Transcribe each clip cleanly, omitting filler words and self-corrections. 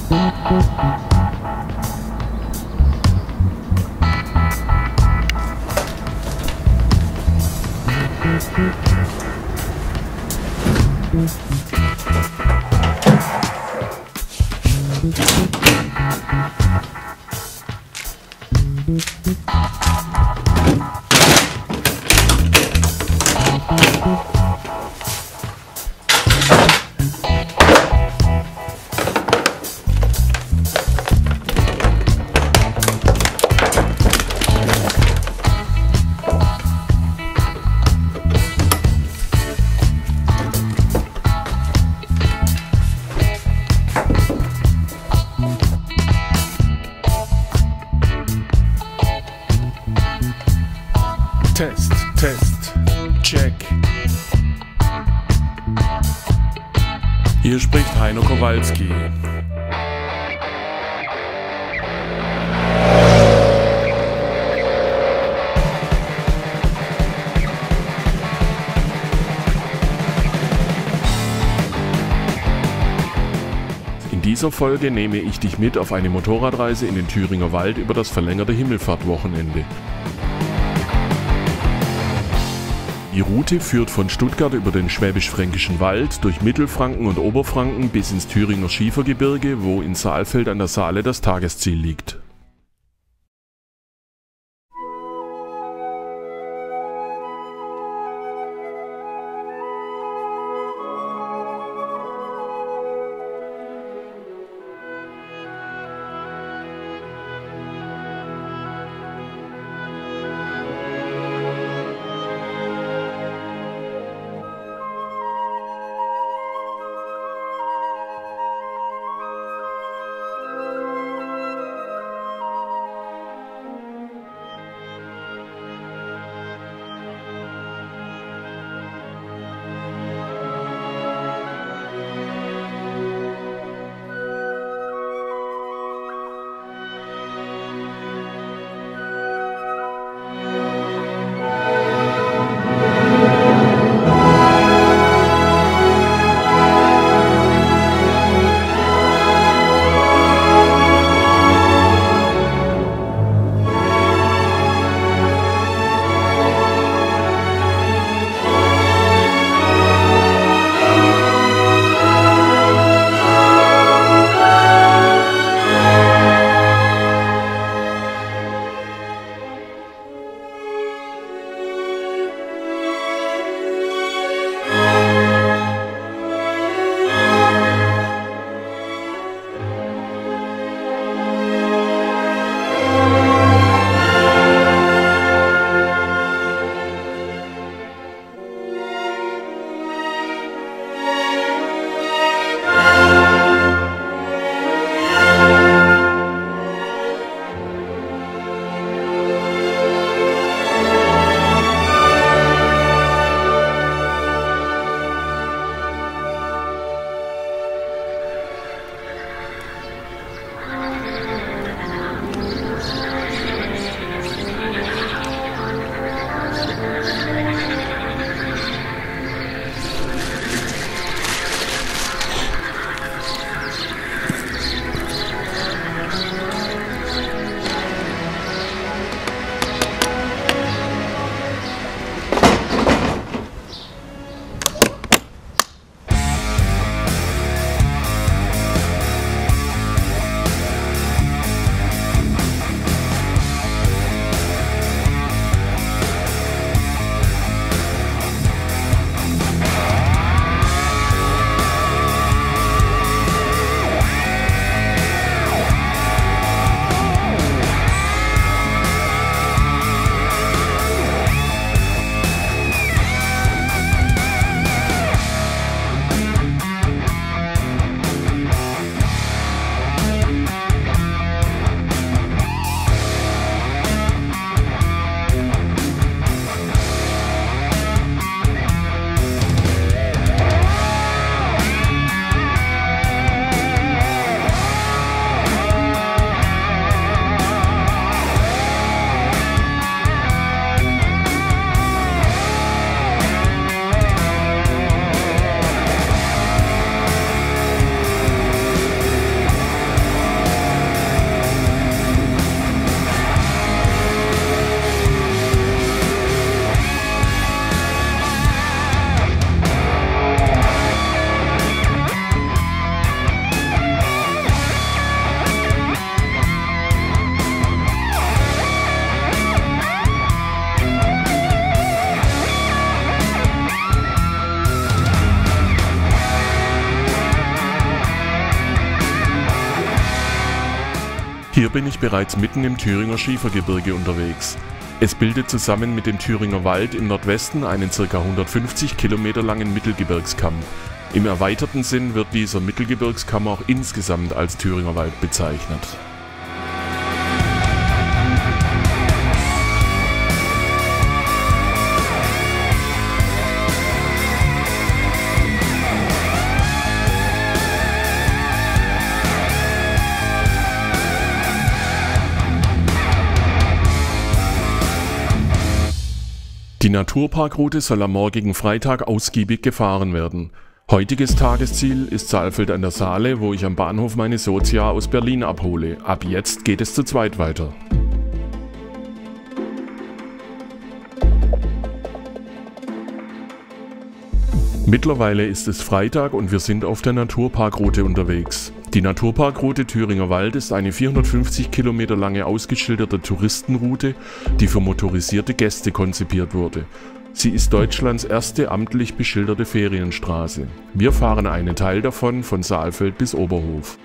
Test, Test, check. Hier spricht Heino Kowalski. In dieser Folge nehme ich dich mit auf eine Motorradreise in den Thüringer Wald über das verlängerte Himmelfahrtwochenende. Die Route führt von Stuttgart über den Schwäbisch-Fränkischen Wald, durch Mittelfranken und Oberfranken bis ins Thüringer Schiefergebirge, wo in Saalfeld an der Saale das Tagesziel liegt. Hier bin ich bereits mitten im Thüringer Schiefergebirge unterwegs. Es bildet zusammen mit dem Thüringer Wald im Nordwesten einen ca. 150 Kilometer langen Mittelgebirgskamm. Im erweiterten Sinn wird dieser Mittelgebirgskamm auch insgesamt als Thüringer Wald bezeichnet. Die Naturparkroute soll am morgigen Freitag ausgiebig gefahren werden. Heutiges Tagesziel ist Saalfeld an der Saale, wo ich am Bahnhof meine Sozia aus Berlin abhole. Ab jetzt geht es zu zweit weiter. Mittlerweile ist es Freitag und wir sind auf der Naturparkroute unterwegs. Die Naturparkroute Thüringer Wald ist eine 450 Kilometer lange ausgeschilderte Touristenroute, die für motorisierte Gäste konzipiert wurde. Sie ist Deutschlands erste amtlich beschilderte Ferienstraße. Wir fahren einen Teil davon von Saalfeld bis Oberhof.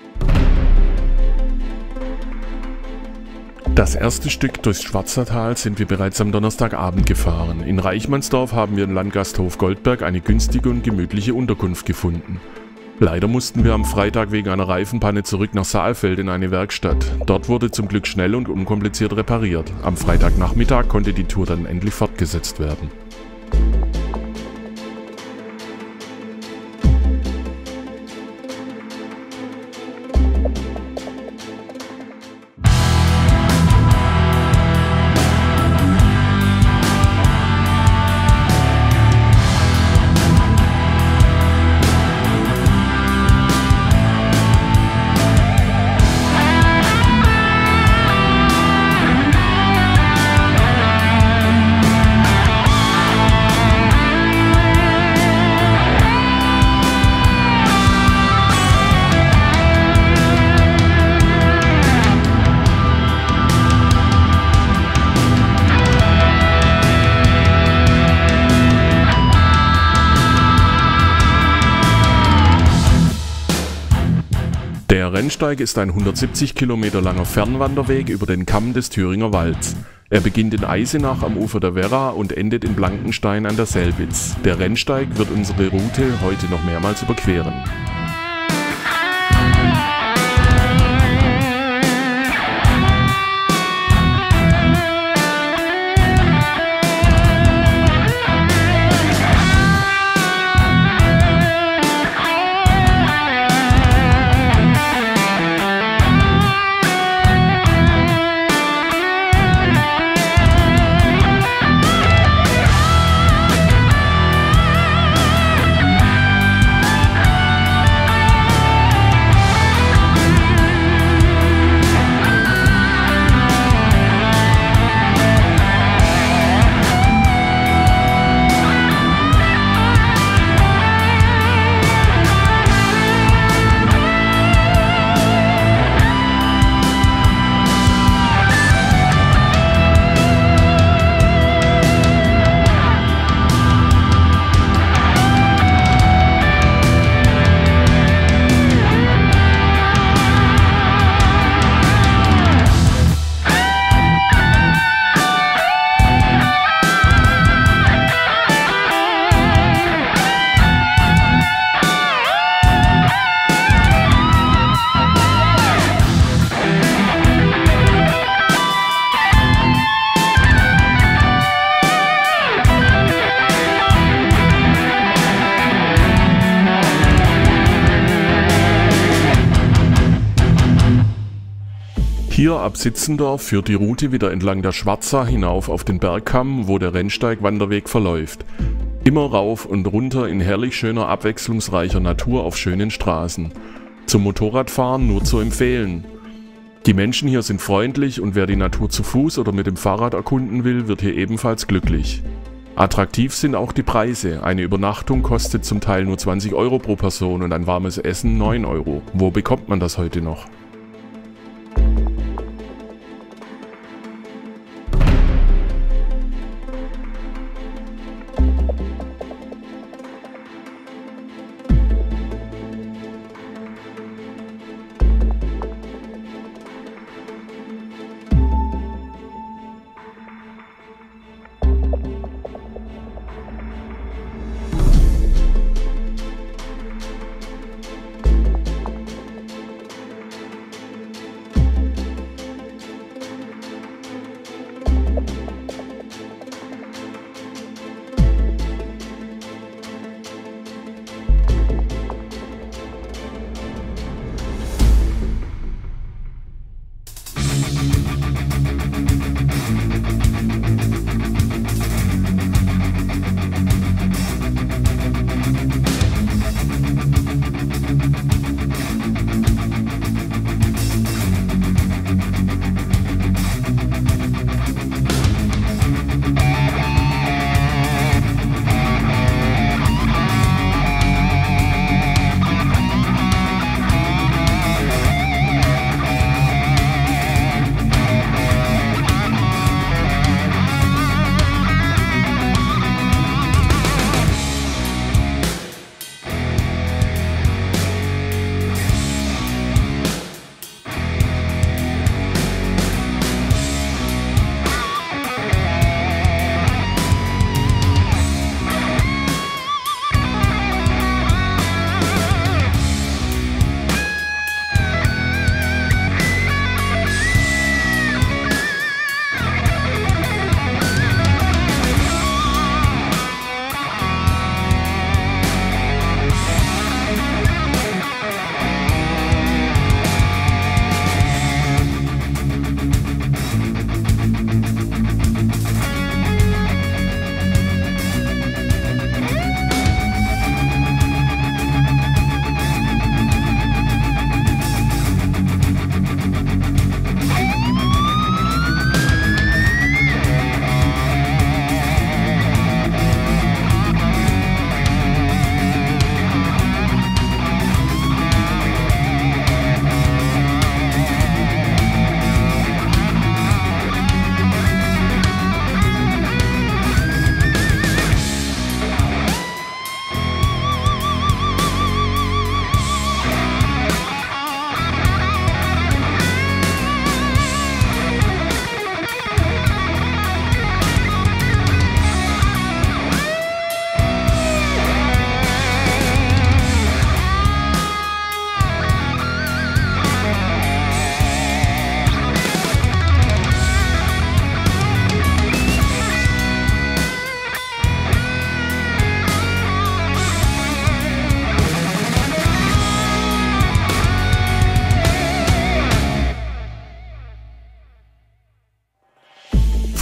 Das erste Stück durchs Schwarzertal sind wir bereits am Donnerstagabend gefahren. In Reichmannsdorf haben wir im Landgasthof Goldberg eine günstige und gemütliche Unterkunft gefunden. Leider mussten wir am Freitag wegen einer Reifenpanne zurück nach Saalfeld in eine Werkstatt. Dort wurde zum Glück schnell und unkompliziert repariert. Am Freitagnachmittag konnte die Tour dann endlich fortgesetzt werden. Der Rennsteig ist ein 170 Kilometer langer Fernwanderweg über den Kamm des Thüringer Walds. Er beginnt in Eisenach am Ufer der Werra und endet in Blankenstein an der Selbitz. Der Rennsteig wird unsere Route heute noch mehrmals überqueren. Hier ab Sitzendorf führt die Route wieder entlang der Schwarza hinauf auf den Bergkamm, wo der Rennsteig-Wanderweg verläuft. Immer rauf und runter in herrlich schöner, abwechslungsreicher Natur auf schönen Straßen. Zum Motorradfahren nur zu empfehlen. Die Menschen hier sind freundlich und wer die Natur zu Fuß oder mit dem Fahrrad erkunden will, wird hier ebenfalls glücklich. Attraktiv sind auch die Preise. Eine Übernachtung kostet zum Teil nur 20 Euro pro Person und ein warmes Essen 9 Euro. Wo bekommt man das heute noch?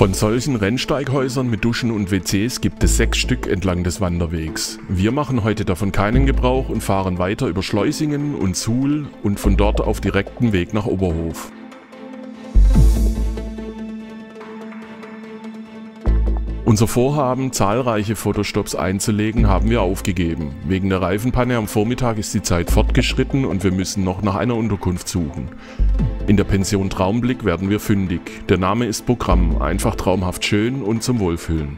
Von solchen Rennsteighäusern mit Duschen und WCs gibt es 6 Stück entlang des Wanderwegs. Wir machen heute davon keinen Gebrauch und fahren weiter über Schleusingen und Suhl und von dort auf direkten Weg nach Oberhof. Unser Vorhaben, zahlreiche Fotostops einzulegen, haben wir aufgegeben. Wegen der Reifenpanne am Vormittag ist die Zeit fortgeschritten und wir müssen noch nach einer Unterkunft suchen. In der Pension Traumblick werden wir fündig. Der Name ist Programm, einfach traumhaft schön und zum Wohlfühlen.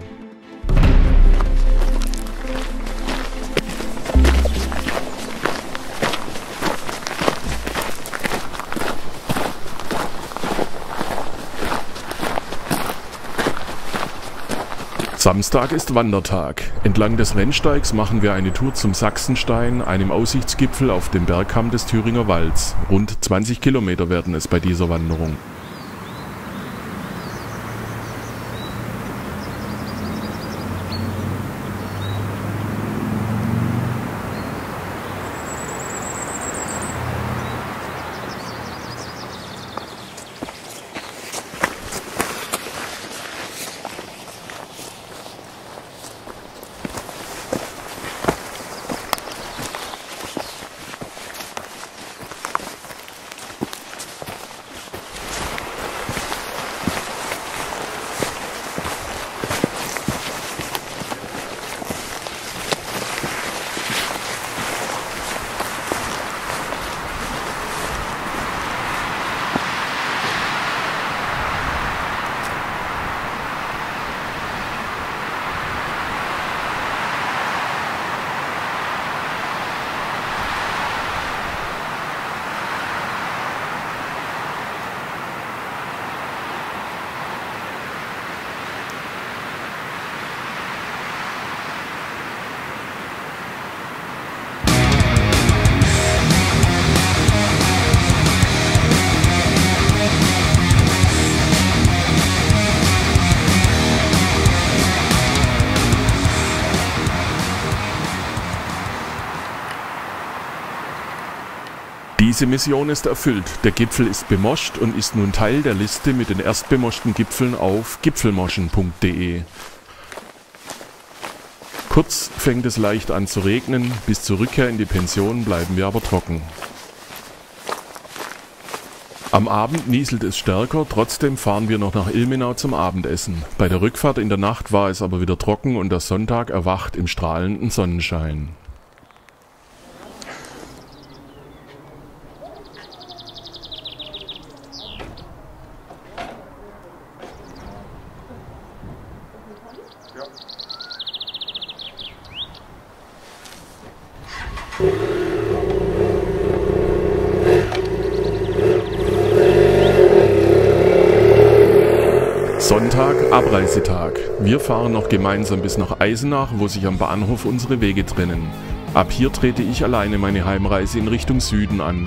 Samstag ist Wandertag. Entlang des Rennsteigs machen wir eine Tour zum Sachsenstein, einem Aussichtsgipfel auf dem Bergkamm des Thüringer Walds. Rund 20 Kilometer werden es bei dieser Wanderung. Diese Mission ist erfüllt. Der Gipfel ist bemoscht und ist nun Teil der Liste mit den erstbemoschten Gipfeln auf gipfelmoschen.de. Kurz fängt es leicht an zu regnen, bis zur Rückkehr in die Pension bleiben wir aber trocken. Am Abend nieselt es stärker, trotzdem fahren wir noch nach Ilmenau zum Abendessen. Bei der Rückfahrt in der Nacht war es aber wieder trocken und der Sonntag erwacht im strahlenden Sonnenschein. Sonntag, Abreisetag. Wir fahren noch gemeinsam bis nach Eisenach, wo sich am Bahnhof unsere Wege trennen. Ab hier trete ich alleine meine Heimreise in Richtung Süden an.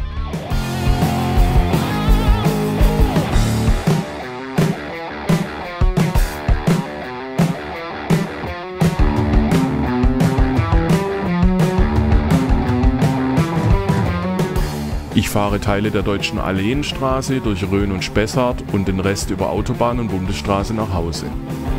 Ich fahre Teile der Deutschen Alleenstraße durch Rhön und Spessart und den Rest über Autobahn und Bundesstraße nach Hause.